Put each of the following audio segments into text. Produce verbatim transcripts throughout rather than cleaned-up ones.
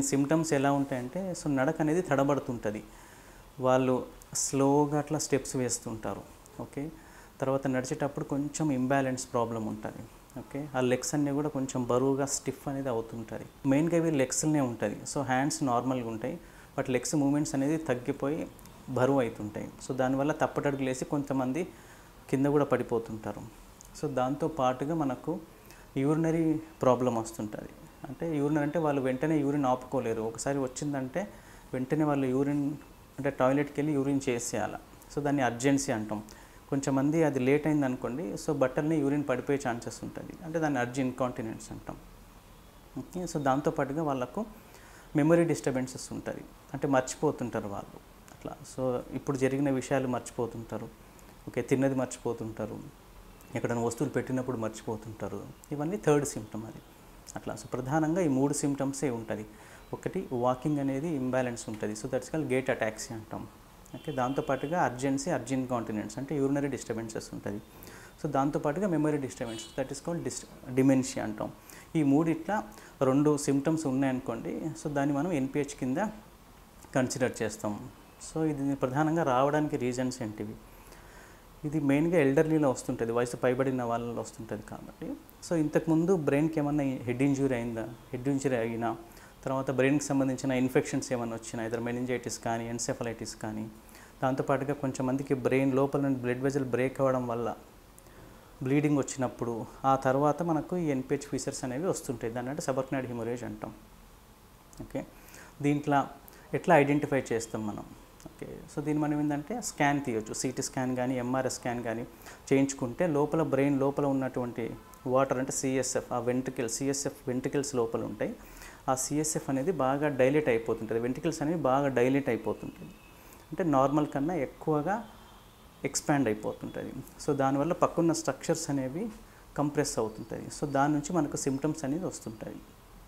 Symptoms ఎలా ఉంటాయంటే so నడక అనేది తడబడుతుంటుంది, వాళ్ళు స్లోగా అట్లా స్టెప్స్ వేస్తుంటారు. ఓకే, తర్వాత నడిచేటప్పుడు కొంచెం ఇంబ్యాలెన్స్ ప్రాబ్లం ఉంటుంది. ఓకే, ఆ లెగ్స్ అన్నీ కూడా కొంచెం బరువుగా స్టిఫ్ అనేది అవుతుంటుంది. మెయిన్గా ఇవి లెగ్స్లోనే ఉంటుంది. సో హ్యాండ్స్ నార్మల్గా ఉంటాయి, బట్ లెగ్స్ మూమెంట్స్ అనేది తగ్గిపోయి బరువు అవుతుంటాయి. సో దానివల్ల తప్పటడుగులు వేసి కొంతమంది కింద కూడా పడిపోతుంటారు. సో దాంతో పాటుగా మనకు యూరినరీ ప్రాబ్లం వస్తుంటుంది. అంటే యూరిన్ అంటే వాళ్ళు వెంటనే యూరిన్ ఆపుకోలేరు. ఒకసారి వచ్చిందంటే వెంటనే వాళ్ళు యూరిన్ అంటే టాయిలెట్కి వెళ్ళి యూరిన్ చేసేయాలి. సో దాన్ని అర్జెన్సీ అంటాం. కొంచెంమంది అది లేట్ అయింది అనుకోండి, సో బట్టల్ని యూరిన్ పడిపోయే ఛాన్సెస్ ఉంటుంది, అంటే దాన్ని అర్జీ ఇన్కాంటినెన్స్ అంటాం. ఓకే, సో దాంతోపాటుగా వాళ్ళకు మెమరీ డిస్టర్బెన్సెస్ ఉంటుంది, అంటే మర్చిపోతుంటారు వాళ్ళు అట్లా. సో ఇప్పుడు జరిగిన విషయాలు మర్చిపోతుంటారు. ఓకే, తిన్నది మర్చిపోతుంటారు, ఎక్కడైనా వస్తువులు పెట్టినప్పుడు మర్చిపోతుంటారు. ఇవన్నీ థర్డ్ సిమ్టమ్ అది అట్లా. సో ప్రధానంగా ఈ మూడు సిమ్టమ్సే ఉంటుంది. ఒకటి వాకింగ్ అనేది ఇంబ్యాలెన్స్ ఉంటుంది, so that's called gait ataxia అంటాం. ఓకే, దాంతోపాటుగా అర్జెన్సీ అర్జీ ఇన్కాంటినెన్స్ అంటే యూరినరీ డిస్టర్బెన్సెస్ ఉంటుంది. సో దాంతోపాటుగా memory disturbance, that is called this dementia అంటాం. ఈ మూడు ఇట్లా రెండు సిమ్టమ్స్ ఉన్నాయనుకోండి, సో దాన్ని మనం ఎన్పిహెచ్ కింద కన్సిడర్ చేస్తాం. సో ఇది ప్రధానంగా రావడానికి రీజన్స్ ఏంటివి? ఇది మెయిన్గా ఎల్డర్లీలో వస్తుంటుంది, వయసు పైబడిన వాళ్ళలో వస్తుంటుంది కాబట్టి. సో ఇంతకుముందు బ్రెయిన్కి ఏమన్నా హెడ్ ఇంజురీ అయిందా, హెడ్ ఇంజురీ అయినా తర్వాత బ్రెయిన్కి సంబంధించిన ఇన్ఫెక్షన్స్ ఏమైనా వచ్చినా, ఇద్దరు మెనింజైటిస్ కానీ ఎన్సెఫలైటిస్ కానీ, దాంతోపాటుగా కొంచెం మందికి బ్రెయిన్ లోపల నుండి బ్లడ్ వెజల్ బ్రేక్ అవ్వడం వల్ల బ్లీడింగ్ వచ్చినప్పుడు ఆ తర్వాత మనకు ఈ ఎన్పిహెచ్ ఫీచర్స్ అనేవి వస్తుంటాయి. దాన్ని అంటే సబర్కనాయిడ్ హెమరేజ్ అంటాం. ఓకే, దీంట్లో ఎట్లా ఐడెంటిఫై చేస్తాం మనం? ఓకే, సో దీన్ని మనం ఏంటంటే స్కాన్ తీయొచ్చు, సిటీ స్కాన్ కానీ ఎంఆర్ఐ స్కాన్ కానీ చేయించుకుంటే లోపల బ్రెయిన్ లోపల ఉన్నటువంటి వాటర్ అంటే సిఎస్ఎఫ్, ఆ వెంట్రికల్ సిఎస్ఎఫ్ వెంట్రికల్స్ లోపల ఉంటాయి. ఆ సిఎస్ఎఫ్ అనేది బాగా డైలేట్ అయిపోతుంటుంది, వెంట్రికల్స్ అనేవి బాగా డైలేట్ అయిపోతుంటుంది, అంటే నార్మల్ కన్నా ఎక్కువగా ఎక్స్పాండ్ అయిపోతుంటుంది. సో దానివల్ల పక్కన్న స్ట్రక్చర్స్ అనేవి కంప్రెస్ అవుతుంటుంది. సో దాని నుంచి మనకు సిమ్టమ్స్ అనేది వస్తుంటాయి.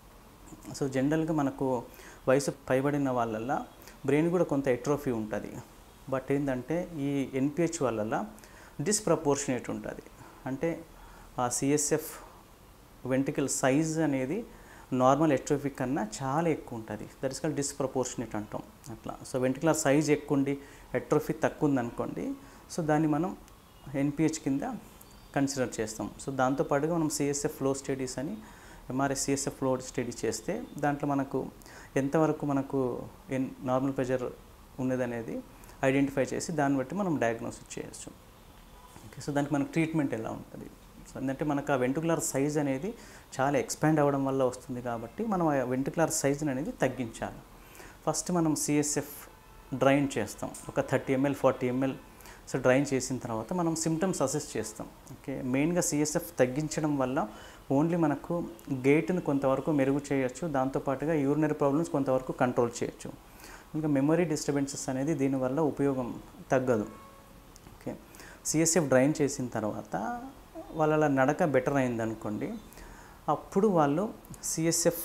సో జనరల్గా మనకు వయసు పైబడిన వాళ్ళల్లో బ్రెయిన్ కూడా కొంత ఎట్రోఫీ ఉంటుంది, బట్ ఏంటంటే ఈ ఎన్పిహెచ్ వల్ల డిస్ప్రపోర్షనేట్ ఉంటుంది. అంటే ఆ సిఎస్ఎఫ్ వెంట్రికల్ సైజ్ అనేది నార్మల్ ఎట్రోఫీ కన్నా చాలా ఎక్కువ ఉంటుంది, దట్ ఇస్ కాల్డ్ డిస్ప్రపోర్షనేట్ అంటాం అట్లా. సో వెంట్రికులర్ సైజ్ ఎక్కువ ఉండి ఎట్రోఫీ తక్కువ ఉందనుకోండి, సో దాన్ని మనం ఎన్పిహెచ్ కింద కన్సిడర్ చేస్తాం. సో దాంతోపాటుగా మనం సిఎస్ఎఫ్ ఫ్లో స్టడీస్ అని ఎంఆర్ఐ సిఎస్ఎఫ్ ఫ్లో స్టడీ చేస్తే దాంట్లో మనకు ఎంతవరకు మనకు ఎన్ నార్మల్ ప్రెషర్ ఉన్నదనేది ఐడెంటిఫై చేసి దాన్ని బట్టి మనం డయాగ్నోసిస్ చేయొచ్చు. ఓకే, సో దానికి మనకు ట్రీట్మెంట్ ఎలా ఉంటుంది? సో ఏంటంటే మనకు ఆ వెంట్రికులర్ సైజ్ అనేది చాలా ఎక్స్పాండ్ అవ్వడం వల్ల వస్తుంది కాబట్టి మనం ఆ వెంట్రికులర్ సైజ్ని అనేది తగ్గించాలి. ఫస్ట్ మనం సిఎస్ఎఫ్ డ్రైన్ చేస్తాం, ఒక thirty ML forty ML so drain చేసిన తర్వాత మనం సిమ్టమ్స్ అసెస్ చేస్తాం. ఓకే, మెయిన్గా సిఎస్ఎఫ్ తగ్గించడం వల్ల ఓన్లీ మనకు గేట్ను కొంతవరకు మెరుగు చేయొచ్చు, దాంతోపాటుగా యూరినరీ ప్రాబ్లమ్స్ కొంతవరకు కంట్రోల్ చేయొచ్చు. ఇంకా మెమరీ డిస్టర్బెన్సెస్ అనేది దీనివల్ల ఉపయోగం తగ్గదు. ఓకే, సిఎస్ఎఫ్ డ్రైన్ చేసిన తర్వాత వాళ్ళ నడక బెటర్ అయిందనుకోండి, అప్పుడు వాళ్ళు సిఎస్ఎఫ్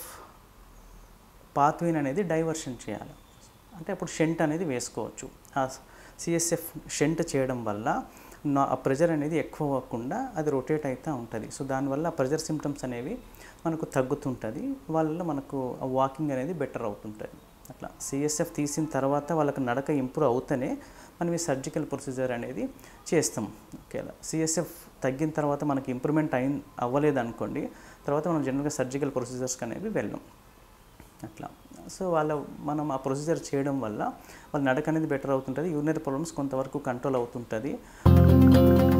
పాత్వేని అనేది డైవర్షన్ చేయాలి, అంటే అప్పుడు షంట్ అనేది వేసుకోవచ్చు. ఆ సిఎస్ఎఫ్ షంట్ చేయడం వల్ల నా ఆ ప్రెజర్ అనేది ఎక్కువ అవ్వకుండా అది రొటేట్ అవుతూ ఉంటుంది. సో దానివల్ల ఆ ప్రెజర్ సిమ్టమ్స్ అనేవి మనకు తగ్గుతుంటుంది, వాళ్ళ మనకు ఆ వాకింగ్ అనేది బెటర్ అవుతుంటుంది అట్లా. సిఎస్ఎఫ్ తీసిన తర్వాత వాళ్ళకి నడక ఇంప్రూవ్ అవుతూనే మనం ఈ సర్జికల్ ప్రొసీజర్ అనేది చేస్తాం. ఓకే, సిఎస్ఎఫ్ తగ్గిన తర్వాత మనకి ఇంప్రూవ్మెంట్ అయి అవ్వలేదు అనుకోండి, తర్వాత మనం జనరల్గా సర్జికల్ ప్రొసీజర్స్కి అనేవి వెళ్ళాం అట్లా. సో వాళ్ళ మనం ఆ ప్రొసీజర్ చేయడం వల్ల వాళ్ళ నడక అనేది బెటర్ అవుతుంటుంది, యూరినరీ ప్రాబ్లమ్స్ కొంతవరకు కంట్రోల్ అవుతుంటుంది.